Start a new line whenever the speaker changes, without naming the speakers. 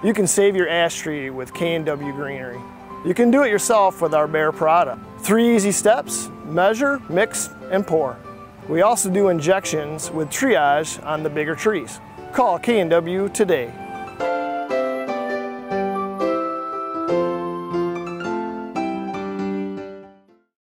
You can save your ash tree with K&W Greenery. You can do it yourself with our Bayer product. 3 easy steps: measure, mix, and pour. We also do injections with triage on the bigger trees. Call K&W today.